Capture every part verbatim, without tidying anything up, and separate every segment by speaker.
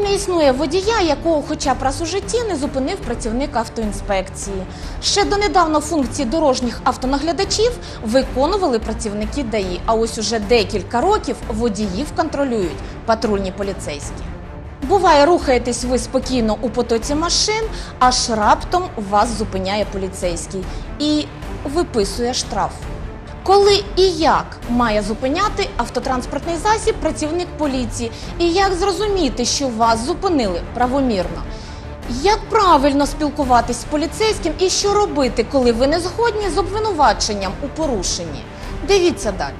Speaker 1: не існує водія, якого хоча б раз у житті не зупинив працівник автоінспекції. Ще донедавна функції дорожніх автонаглядачів виконували працівники ДАІ, а ось уже декілька років водіїв контролюють патрульні поліцейські. Буває, рухаєтесь ви спокійно у потоці машин, аж раптом вас зупиняє поліцейський і виписує штраф. Коли і як має зупиняти автотранспортний засіб працівник поліції? І як зрозуміти, що вас зупинили правомірно? Як правильно спілкуватись з поліцейським і що робити, коли ви не згодні з обвинуваченням у порушенні? Дивіться далі.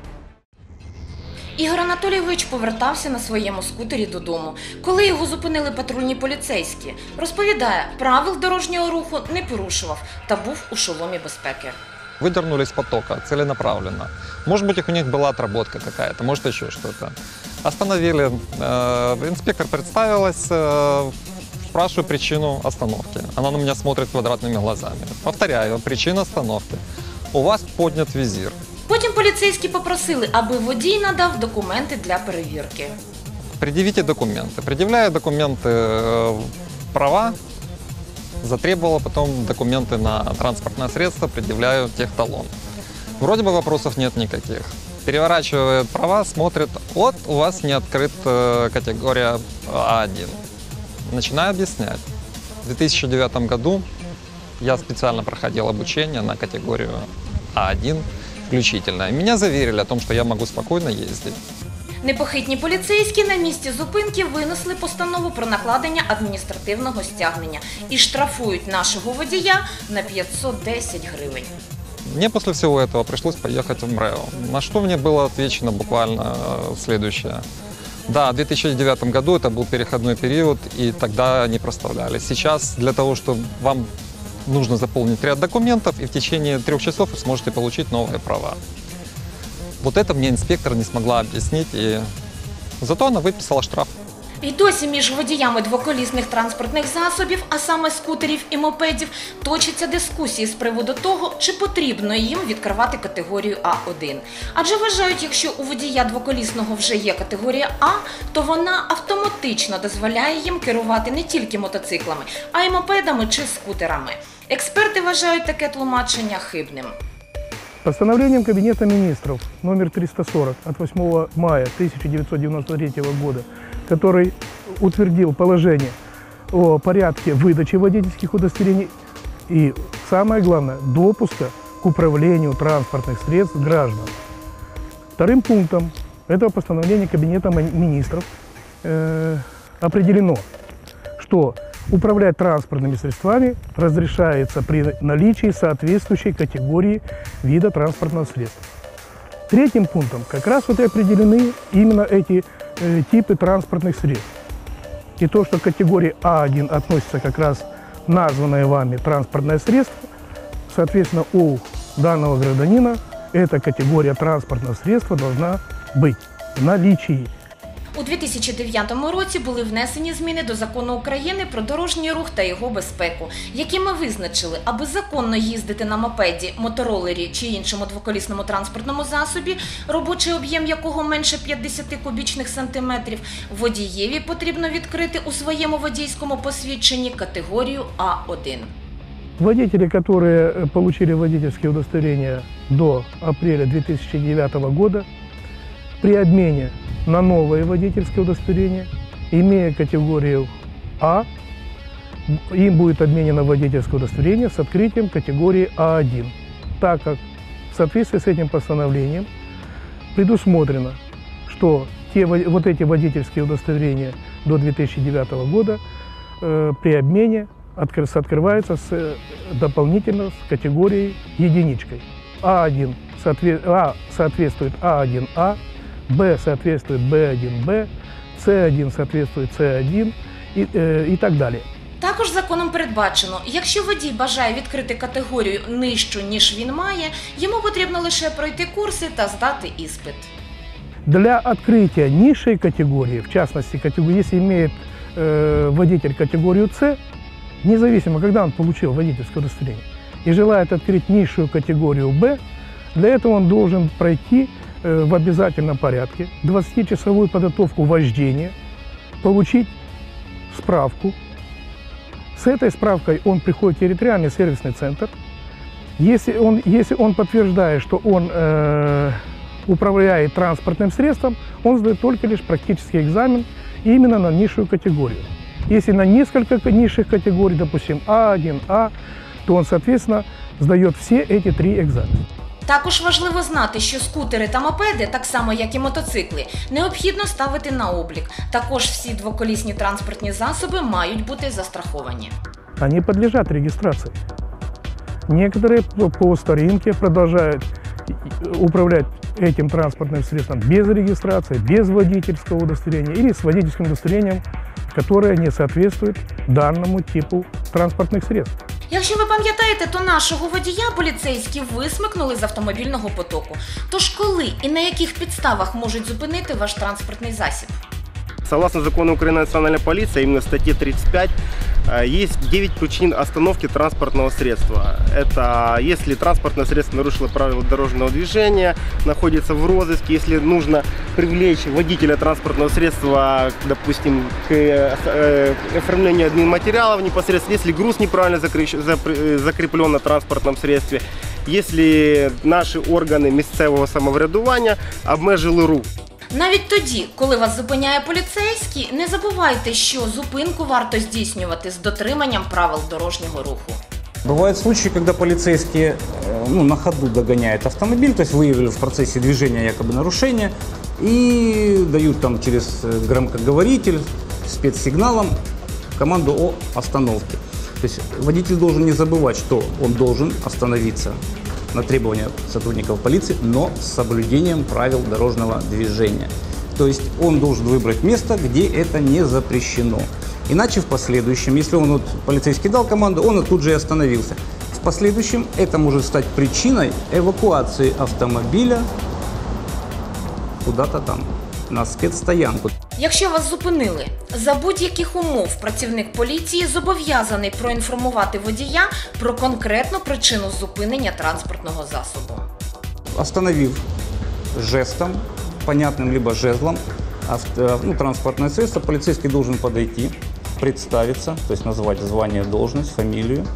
Speaker 1: Ігор Анатолійович повертався на своєму скутері додому, коли його зупинили патрульні поліцейські. Розповідає, правил дорожнього руху не порушував та був у шоломі безпеки.
Speaker 2: Выдернули из потока целенаправленно. Может быть, у них была отработка какая-то, может, еще что-то. Остановили. Инспектор представилась, спрашиваю причину остановки. Она на меня смотрит квадратными глазами. Повторяю, причина остановки. У вас поднят визир.
Speaker 1: Потім поліцейські попросили, аби водій надав документи для перевірки.
Speaker 2: Предъявите документы. Предъявляю документы, права. Затребовала потом документы на транспортное средство, предъявляю техталон. Вроде бы вопросов нет никаких. Переворачивает права, смотрит, вот у вас не открыта категория А один. Начинаю объяснять. В две тысячи девятом году я специально проходил обучение на категорию А один включительно. И меня заверили о том, что я могу спокойно ездить.
Speaker 1: Непохитні поліцейські на місці зупинки винесли постанову про накладення адміністративного стягнення і штрафують нашого водія на пятьсот десять гривень.
Speaker 2: Мне после всего этого пришлось поехать в МРЭО, на что мне было отвечено буквально следующее. Да, в две тысячи девятом году это был переходной период, и тогда они проставляли. Сейчас для того, чтобы вам нужно заполнить ряд документов, и в течение трех часов вы сможете получить новые права. Вот это мне инспектор не смогла объяснить, и зато она выписала штраф.
Speaker 1: І досі між водіями двоколісних транспортних засобів, а саме скутерів і мопедів, точаться дискусії з приводу того, чи потрібно їм відкривати категорію А один. Адже вважають, якщо у водія двоколісного вже є категорія А, то вона автоматично дозволяє їм керувати не тільки мотоциклами, а й мопедами чи скутерами. Експерти вважають таке тлумачення хибним.
Speaker 3: Постановлением Кабинета министров номер триста сорок от восьмого мая тысяча девятьсот девяносто третьего года, который утвердил положение о порядке выдачи водительских удостоверений и, самое главное, допуска к управлению транспортных средств граждан. Вторым пунктом этого постановления Кабинета министров э, определено, что управлять транспортными средствами разрешается при наличии соответствующей категории вида транспортного средства. Третьим пунктом как раз вот и определены именно эти э, типы транспортных средств. И то, что к категории А один относится как раз названное вами транспортное средство, соответственно, у данного гражданина эта категория транспортного средства должна быть в наличии.
Speaker 1: У дві тисячі дев'ятому році були внесені зміни до Закону України про дорожній рух та його безпеку, якими визначили, аби законно їздити на мопеді, моторолері чи іншому двоколісному транспортному засобі, робочий об'єм якого менше п'ятдесят кубічних сантиметрів, водієві потрібно відкрити у своєму водійському посвідченні категорію А один.
Speaker 3: Водители, которые получили водительские удостоверения до апреля две тысячи девятого года, при обмене на новое водительское удостоверение, имея категорию А, им будет обменено водительское удостоверение с открытием категории А один, так как в соответствии с этим постановлением предусмотрено, что те, вот эти водительские удостоверения до две тысячи девятого года э, при обмене открываются с, дополнительно с категорией единичкой. А один соответ, А соответствует А один А, Б соответствует Б один Б, С один соответствует С один і, е, і так далі.
Speaker 1: Також законом передбачено, якщо водій бажає відкрити категорію нижчу, ніж він має, йому потрібно лише пройти курси та здати іспит.
Speaker 3: Для открытия низшей категории, в частности, категории, если имеет э, водитель категорию С, независимо, когда он получил водительское удостоверение, и желает открыть низшую категорию Б, для этого он должен пройти в обязательном порядке двадцатичасовую подготовку вождения, получить справку. С этой справкой он приходит в территориальный сервисный центр. Если он, если он подтверждает, что он э, управляет транспортным средством, он сдает только лишь практический экзамен именно на низшую категорию. Если на несколько низших категорий, допустим, А один, А, то он, соответственно, сдает все эти три экзамена.
Speaker 1: Також важливо знати, що скутери та мопеди, так само як і мотоцикли, необхідно ставити на облік. Також всі двоколісні транспортні засоби мають бути застраховані.
Speaker 3: Они подлежат регистрации. Некоторые по- по старинке продолжают управлять этим транспортным средством без регистрации, без водительского удостоверения или с водительским удостоверением, которое не соответствует данному типу транспортных средств.
Speaker 1: Якщо ви пам'ятаєте, то нашого водія поліцейські висмикнули з автомобільного потоку. Тож коли і на яких підставах можуть зупинити ваш транспортний засіб?
Speaker 4: Согласно закону Украины о национальной полиции, именно в статье тридцать пять, есть девять причин остановки транспортного средства. Это если транспортное средство нарушило правила дорожного движения, находится в розыске, если нужно привлечь водителя транспортного средства, допустим, к оформлению админматериалов непосредственно, если груз неправильно закреплен на транспортном средстве, если наши органы місцевого самоврядування обмежили рух.
Speaker 1: Навіть тоді, коли вас зупиняє поліцейський, не забувайте, що зупинку варто здійснювати з дотриманням правил дорожнього руху.
Speaker 5: Бывают случаи, когда полицейские ну, на ходу догоняют автомобиль, то есть выявили в процессе движения якобы нарушение и дают там через громкоговоритель спецсигналом команду о остановке. То есть водитель должен не забывать, что он должен остановиться на требования сотрудников полиции, но с соблюдением правил дорожного движения. То есть он должен выбрать место, где это не запрещено. Иначе в последующем, если он вот, полицейский дал команду, он тут же и остановился. В последующем это может стать причиной эвакуации автомобиля куда-то там, на спецстоянку.
Speaker 1: Якщо вас зупинили, за будь-яких умов працівник поліції зобов'язаний проінформувати водія про конкретну причину зупинення транспортного засобу.
Speaker 5: Остановив жестом, понятным либо жезлом, авто, ну, транспортное средство, полицейский должен подойти, представиться, то есть назвать звание, должность, фамилию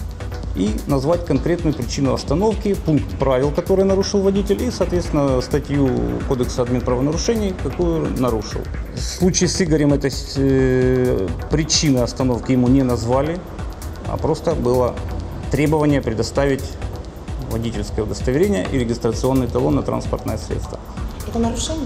Speaker 5: и назвать конкретную причину остановки, пункт правил, который нарушил водитель, и, соответственно, статью Кодекса админправонарушений, какую нарушил. В случае с Игорем этой э, причины остановки ему не назвали, а просто было требование предоставить водительское удостоверение и регистрационный талон на транспортное средство.
Speaker 1: Це нарушення?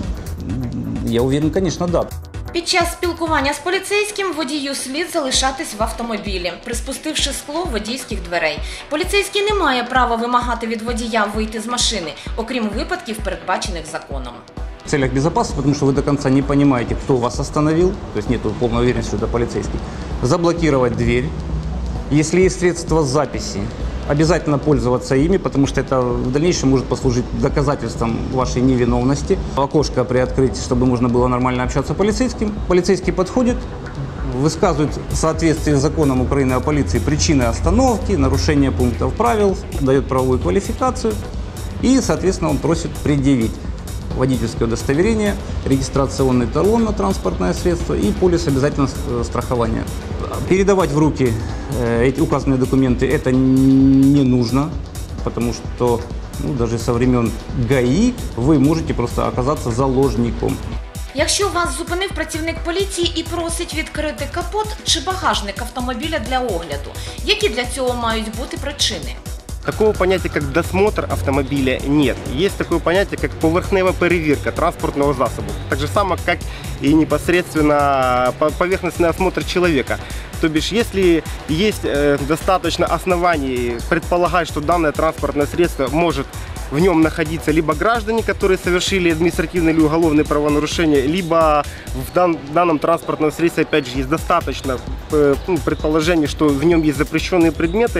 Speaker 5: Я уверен, конечно, да.
Speaker 1: Під час спілкування з поліцейським водію слід залишатись в автомобілі, приспустивши скло водійських дверей. Поліцейський не має права вимагати від водія вийти з машини, окрім випадків, передбачених законом.
Speaker 5: В целях безопасности, потому что вы до конца не понимаете, кто вас остановил, то есть нет полной уверенности, что это полицейский, заблокировать дверь. Если есть средства записи, обязательно пользоваться ими, потому что это в дальнейшем может послужить доказательством вашей невиновности. Окошко приоткрыть, чтобы можно было нормально общаться с полицейским. Полицейский подходит, высказывает в соответствии с законом Украины о полиции причины остановки, нарушение пунктов правил, дает правовую квалификацию и, соответственно, он просит предъявить водительское удостоверение, регистрационный талон на транспортное средство и полис обязательного страхования. Передавать в руки эти указанные документы это не нужно, потому что ну, даже со времен ГАИ вы можете просто оказаться заложником.
Speaker 1: Якщо вас зупинив працівник поліції і просить відкрити капот чи багажник автомобіля для огляду, які для цього мають бути причини?
Speaker 4: Такого понятия, как досмотр автомобиля, нет. Есть такое понятие, как поверхневая перевірка транспортного засобу. Так же само, как и непосредственно поверхностный осмотр человека. То бишь, если есть э, достаточно оснований предполагать, что данное транспортное средство может в нем находиться либо граждане, которые совершили административное или уголовное правонарушение, либо в дан, данном транспортном средстве, опять же, есть достаточно э, предположений, что в нем есть запрещенные предметы,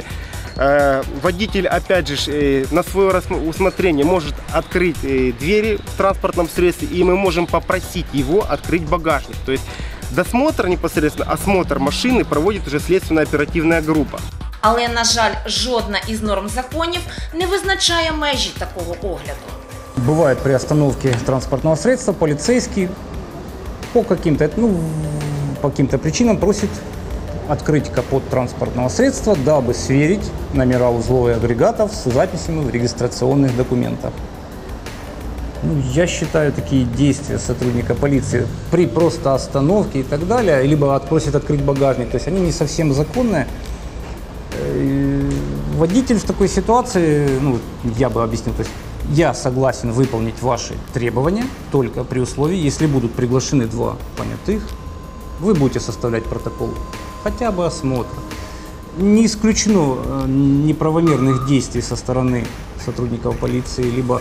Speaker 4: э, водитель, опять же, э, на свое усмотрение может открыть э, двери в транспортном средстве, и мы можем попросить его открыть багажник. То есть досмотр непосредственно, осмотр машины проводит уже следственно-оперативная группа.
Speaker 1: Але, на жаль, жодна із норм законів не визначає межі такого огляду.
Speaker 5: Бывает при остановке транспортного средства полицейский по каким-то, ну, по каким-то причинам просит открыть капот транспортного средства, дабы сверить номера узлов и агрегатов с записями в регистрационных документах. Ну, я считаю, такие действия сотрудника полиции при просто остановке и так далее, либо просит открыть багажник, то есть они не совсем законные. Водитель в такой ситуации, ну, я бы объяснил, то есть я согласен выполнить ваши требования только при условии, если будут приглашены два понятых, вы будете составлять протокол хотя бы осмотра. Не исключено э, неправомерных действий со стороны сотрудников полиции, либо,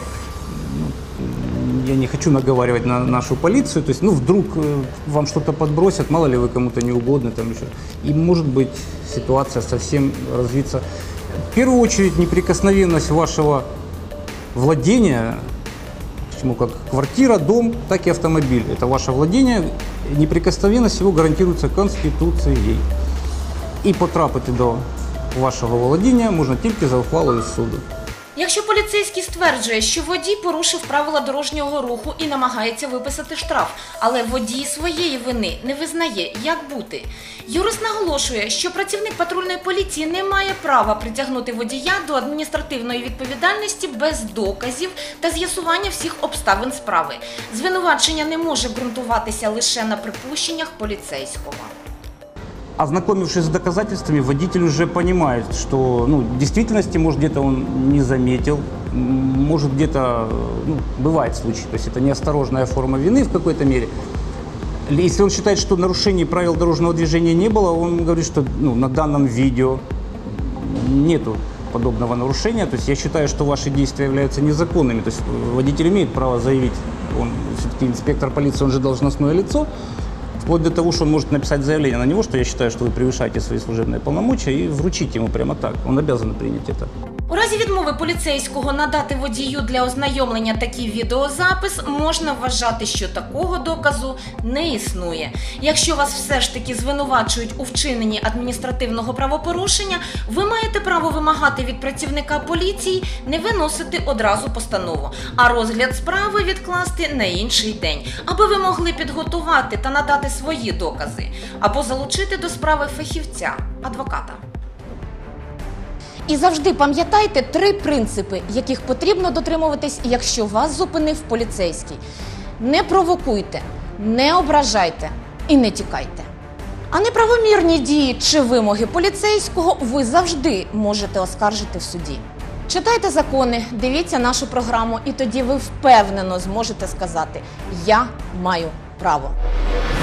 Speaker 5: ну, я не хочу наговаривать на нашу полицию, то есть, ну, вдруг э, вам что-то подбросят, мало ли вы кому-то не угодны, там еще, и может быть ситуация совсем развиться. В первую очередь неприкосновенность вашего владения, почему как квартира, дом, так и автомобиль. Это ваше владение, неприкосновенность его гарантируется Конституцією. І потрапити до вашого володіння можна тільки за ухвалою суду.
Speaker 1: Якщо поліцейський стверджує, що водій порушив правила дорожнього руху і намагається виписати штраф, але водій своєї вини не визнає, як бути. Юрист наголошує, що працівник патрульної поліції не має права притягнути водія до адміністративної відповідальності без доказів та з'ясування всіх обставин справи. Звинувачення не може ґрунтуватися лише на припущеннях поліцейського.
Speaker 5: Ознакомившись с доказательствами, водитель уже понимает, что, ну, в действительности, может, где-то он не заметил, может, где-то, ну, бывает случай, то есть это неосторожная форма вины в какой-то мере. Если он считает, что нарушений правил дорожного движения не было, он говорит, что, ну, на данном видео нету подобного нарушения, то есть я считаю, что ваши действия являются незаконными, то есть водитель имеет право заявить, он все-таки инспектор полиции, он же должностное лицо, вплоть до того, что он может написать заявление на него, что я считаю, что вы превышаете свои служебные полномочия, и вручить ему прямо так. Он обязан принять это.
Speaker 1: У разі відмови поліцейського надати водію для ознайомлення такий відеозапис, можна вважати, що такого доказу не існує. Якщо вас все ж таки звинувачують у вчиненні адміністративного правопорушення, ви маєте право вимагати від працівника поліції не виносити одразу постанову, а розгляд справи відкласти на інший день, аби ви могли підготувати та надати свої докази, або залучити до справи фахівця, адвоката. І завжди пам'ятайте три принципи, яких потрібно дотримуватись, якщо вас зупинив поліцейський. Не провокуйте, не ображайте і не тікайте. А неправомірні дії чи вимоги поліцейського ви завжди можете оскаржити в суді. Читайте закони, дивіться нашу програму, і тоді ви впевнено зможете сказати «Я маю право».